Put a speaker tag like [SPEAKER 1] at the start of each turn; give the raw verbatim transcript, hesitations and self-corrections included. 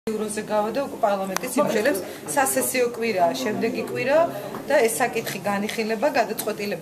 [SPEAKER 1] ევროზე გავადა უკვე პარლამენტის იმუშავებს სასესიო კვირაა, შემდეგი კვირა და ეს საკითხი განიხილება, გადაწყვეტილება